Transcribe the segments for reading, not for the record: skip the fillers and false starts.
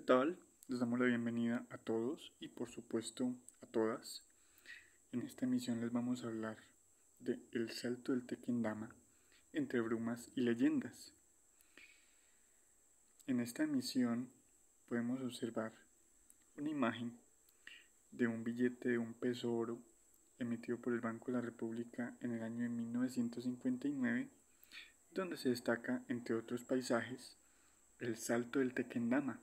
tal? Les damos la bienvenida a todos y por supuesto a todas. En esta emisión les vamos a hablar de El Salto del Tequendama, entre brumas y leyendas. En esta emisión podemos observar una imagen de un billete de $1 emitido por el Banco de la República en el año de 1959, donde se destaca, entre otros paisajes, el Salto del Tequendama,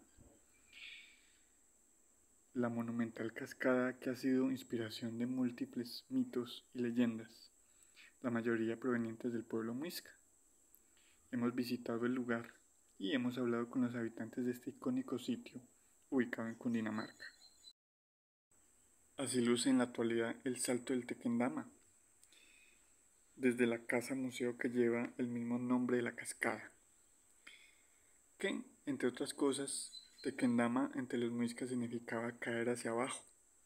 la monumental cascada que ha sido inspiración de múltiples mitos y leyendas, la mayoría provenientes del pueblo muisca. Hemos visitado el lugar y hemos hablado con los habitantes de este icónico sitio ubicado en Cundinamarca. Así luce en la actualidad el Salto del Tequendama, desde la casa museo que lleva el mismo nombre de la cascada, que, entre otras cosas, Tequendama entre los muiscas significaba caer hacia abajo.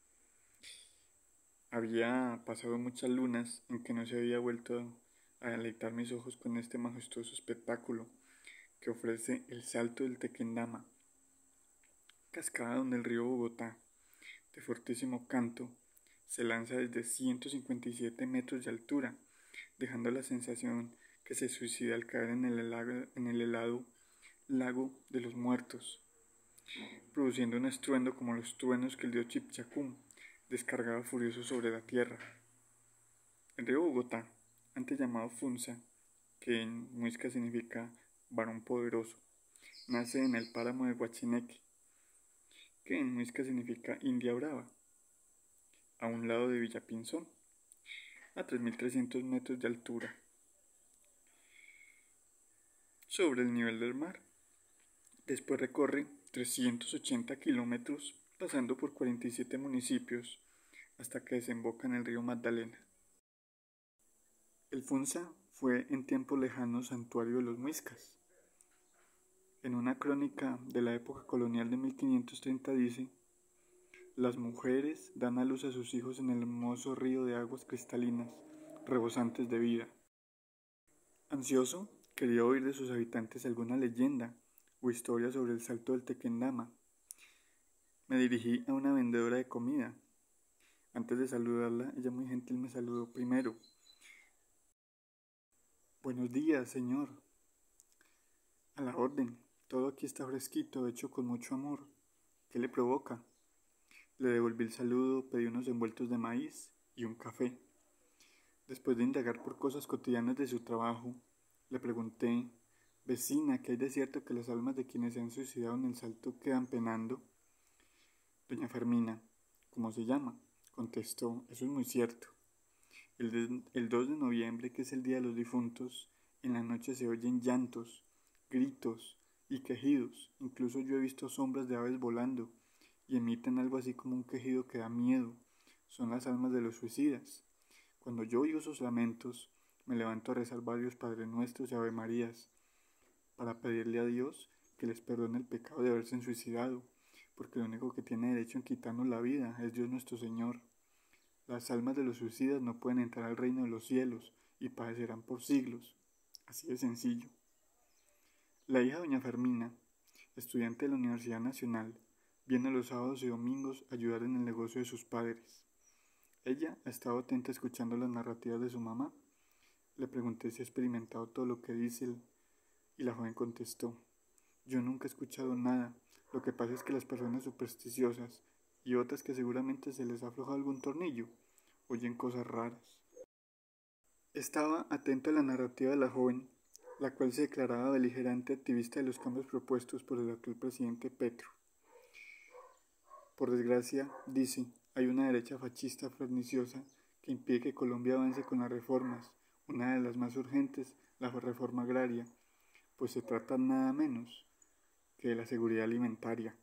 Había pasado muchas lunas en que no se había vuelto a deleitar mis ojos con este majestuoso espectáculo que ofrece el Salto del Tequendama, cascada donde el río Bogotá, de fortísimo canto, se lanza desde 157 metros de altura, dejando la sensación que se suicida al caer en el helado lago de los muertos, produciendo un estruendo como los truenos que el dios Chipchacum descargaba furioso sobre la tierra. El río Bogotá, antes llamado Funza, que en muisca significa varón poderoso, nace en el páramo de Guachineque, que en muisca significa India Brava, a un lado de Villapinzón, a 3.300 metros de altura, sobre el nivel del mar. Después recorre 380 kilómetros, pasando por 47 municipios, hasta que desemboca en el río Magdalena. El Funza fue en tiempos lejanos santuario de los muiscas. En una crónica de la época colonial de 1530 dice: las mujeres dan a luz a sus hijos en el hermoso río de aguas cristalinas, rebosantes de vida. Ansioso, quería oír de sus habitantes alguna leyenda o historia sobre el Salto del Tequendama. Me dirigí a una vendedora de comida. Antes de saludarla, ella muy gentil me saludó primero. Buenos días, señor. A la orden. Todo aquí está fresquito, hecho con mucho amor. ¿Qué le provoca? Le devolví el saludo, pedí unos envueltos de maíz y un café. Después de indagar por cosas cotidianas de su trabajo, le pregunté: vecina, ¿qué hay de cierto que las almas de quienes se han suicidado en el Salto quedan penando? Doña Fermina, ¿cómo se llama?, contestó: eso es muy cierto. El 2 de noviembre, que es el Día de los Difuntos, en la noche se oyen llantos, gritos y quejidos. Incluso yo he visto sombras de aves volando y emiten algo así como un quejido que da miedo. Son las almas de los suicidas. Cuando yo oigo esos lamentos, me levanto a rezar varios Padres Nuestros y Ave Marías para pedirle a Dios que les perdone el pecado de haberse suicidado, porque el único que tiene derecho en quitarnos la vida es Dios nuestro Señor. Las almas de los suicidas no pueden entrar al reino de los cielos y padecerán por siglos. Así de sencillo. La hija de doña Fermina, estudiante de la Universidad Nacional, viene los sábados y domingos a ayudar en el negocio de sus padres. Ella ha estado atenta escuchando las narrativas de su mamá. Le pregunté si ha experimentado todo lo que dice y la joven contestó: yo nunca he escuchado nada. Lo que pasa es que las personas supersticiosas y otras que seguramente se les ha aflojado algún tornillo oyen cosas raras. Estaba atento a la narrativa de la joven, la cual se declaraba beligerante activista de los cambios propuestos por el actual presidente Petro. Por desgracia, dice, hay una derecha fascista perniciosa que impide que Colombia avance con las reformas, una de las más urgentes, la reforma agraria, pues se trata nada menos que de la seguridad alimentaria.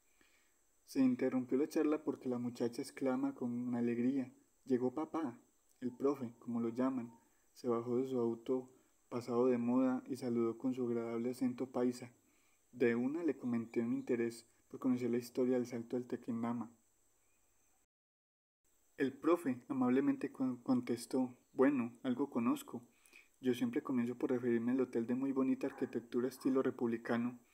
Se interrumpió la charla porque la muchacha exclama con alegría: llegó papá, el profe, como lo llaman. Se bajó de su auto pasado de moda y saludó con su agradable acento paisa. De una le comenté mi interés por conocer la historia del Salto del Tequendama. El profe amablemente contestó: bueno, algo conozco. Yo siempre comienzo por referirme al hotel de muy bonita arquitectura estilo republicano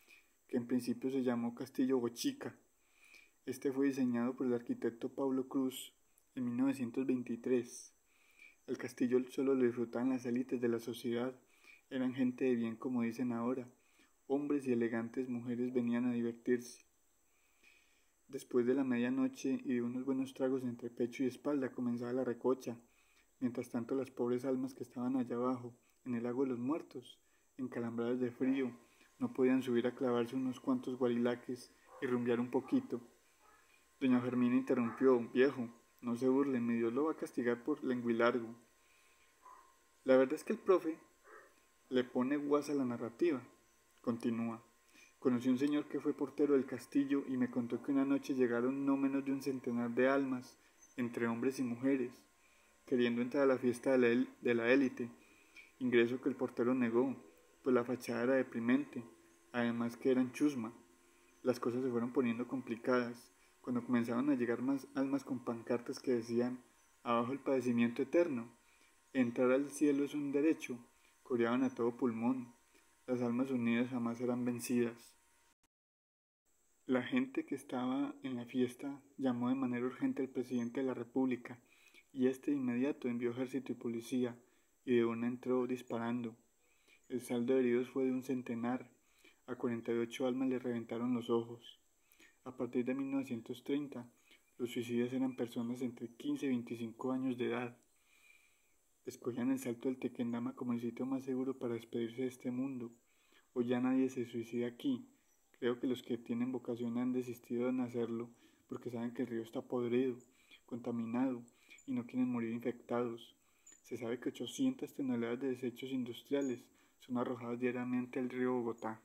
que en principio se llamó Castillo Bochica. Este fue diseñado por el arquitecto Paulo Cruz en 1923. El castillo solo lo disfrutaban las élites de la sociedad, eran gente de bien como dicen ahora, hombres y elegantes mujeres venían a divertirse. Después de la medianoche y de unos buenos tragos entre pecho y espalda comenzaba la recocha. Mientras tanto las pobres almas que estaban allá abajo, en el lago de los muertos, encalambradas de frío, no podían subir a clavarse unos cuantos guarilaques y rumbear un poquito. Doña Fermina interrumpió: viejo, no se burle, mi Dios lo va a castigar por lenguilargo. La verdad es que el profe le pone guasa a la narrativa. Continúa. Conocí un señor que fue portero del castillo y me contó que una noche llegaron no menos de un centenar de almas, entre hombres y mujeres, queriendo entrar a la fiesta de la élite, ingreso que el portero negó, pues la fachada era deprimente, además que eran chusma. Las cosas se fueron poniendo complicadas, cuando comenzaron a llegar más almas con pancartas que decían: abajo el padecimiento eterno, entrar al cielo es un derecho, coreaban a todo pulmón, las almas unidas jamás serán vencidas. La gente que estaba en la fiesta llamó de manera urgente al presidente de la República, y este de inmediato envió ejército y policía, y de una entró disparando. El saldo de heridos fue de un centenar, a 48 almas le reventaron los ojos. A partir de 1930, los suicidas eran personas entre 15 y 25 años de edad. Escogían el Salto del Tequendama como el sitio más seguro para despedirse de este mundo. Hoy ya nadie se suicida aquí. Creo que los que tienen vocación han desistido de hacerlo porque saben que el río está podrido, contaminado y no quieren morir infectados. Se sabe que 800 toneladas de desechos industriales son arrojados diariamente al río Bogotá.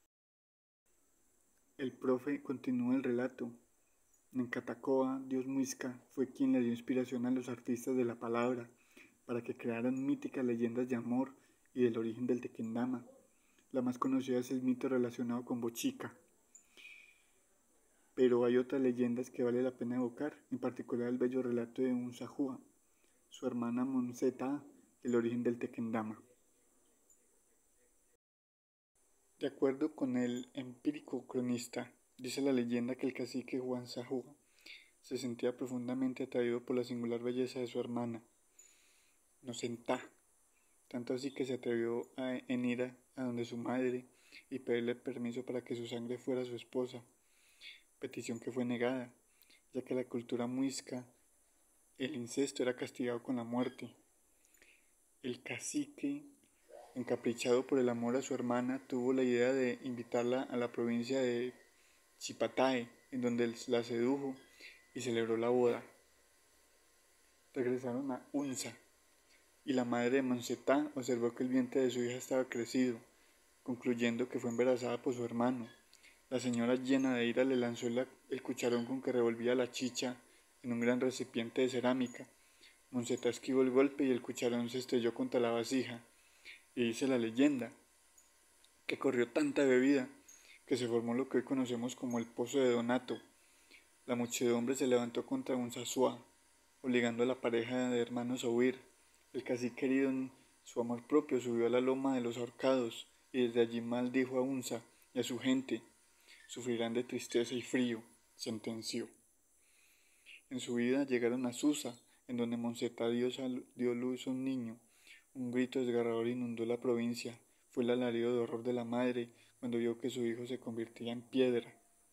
El profe continúa el relato. En Catacoa, Dios Muisca fue quien le dio inspiración a los artistas de la palabra para que crearan míticas leyendas de amor y del origen del Tequendama. La más conocida es el mito relacionado con Bochica, pero hay otras leyendas que vale la pena evocar, en particular el bello relato de Unsahua, su hermana Monseta, el origen del Tequendama. De acuerdo con el empírico cronista, dice la leyenda que el cacique Juan Sahua se sentía profundamente atraído por la singular belleza de su hermana, Nosentá, tanto así que se atrevió en ira a donde su madre y pedirle permiso para que su sangre fuera su esposa, petición que fue negada, ya que la cultura muisca el incesto era castigado con la muerte. El cacique, encaprichado por el amor a su hermana, tuvo la idea de invitarla a la provincia de Chipatae, en donde la sedujo y celebró la boda. Regresaron a Unza, y la madre de Monsetá observó que el vientre de su hija estaba crecido, concluyendo que fue embarazada por su hermano. La señora, llena de ira, le lanzó el cucharón con que revolvía la chicha en un gran recipiente de cerámica. Monsetá esquivó el golpe y el cucharón se estrelló contra la vasija, y dice la leyenda que corrió tanta bebida que se formó lo que hoy conocemos como el Pozo de Donato. La muchedumbre se levantó contra Unsasua, obligando a la pareja de hermanos a huir. El cacique, herido en su amor propio, subió a la loma de los ahorcados y desde allí maldijo a Unza y a su gente. Sufrirán de tristeza y frío, sentenció. En su vida llegaron a Susa, en donde Monsetá dio luz a un niño. Un grito desgarrador inundó la provincia. Fue el alarido de horror de la madre cuando vio que su hijo se convertía en piedra.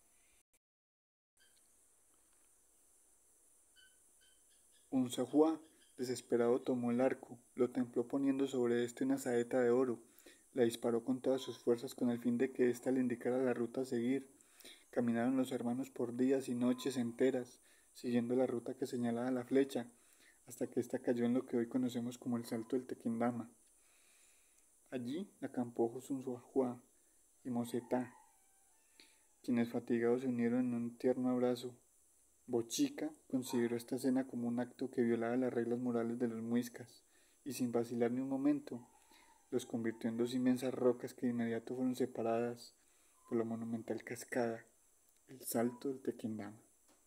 Unsahua, desesperado, tomó el arco, lo templó poniendo sobre éste una saeta de oro, la disparó con todas sus fuerzas con el fin de que ésta le indicara la ruta a seguir. Caminaron los hermanos por días y noches enteras, siguiendo la ruta que señalaba la flecha, hasta que ésta cayó en lo que hoy conocemos como el Salto del Tequendama. Allí acampó Unsahua y Monsetá, quienes fatigados se unieron en un tierno abrazo. Bochica consideró esta escena como un acto que violaba las reglas morales de los muiscas, y sin vacilar ni un momento, los convirtió en dos inmensas rocas que de inmediato fueron separadas por la monumental cascada, el Salto del Tequendama.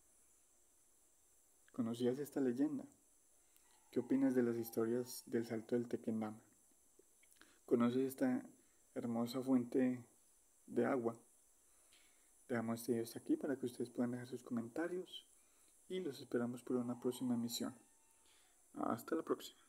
¿Conocías esta leyenda? ¿Qué opinas de las historias del Salto del Tequendama? ¿Conoces esta hermosa fuente de agua? Dejamos este video hasta aquí para que ustedes puedan dejar sus comentarios y los esperamos por una próxima emisión. Hasta la próxima.